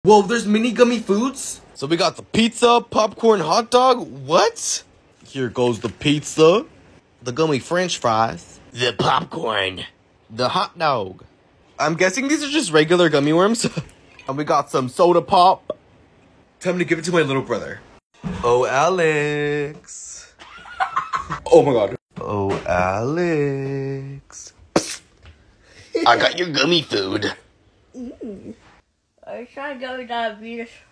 Whoa, there's mini gummy foods? So we got the pizza, popcorn, hot dog. What? Here goes the pizza, the gummy french fries, the popcorn, the hot dog. I'm guessing these are just regular gummy worms. And we got some soda pop. Time to give it to my little brother. Oh, Alex. Oh my god. Oh, Alex. I got your gummy food. I was trying to go with diabetes.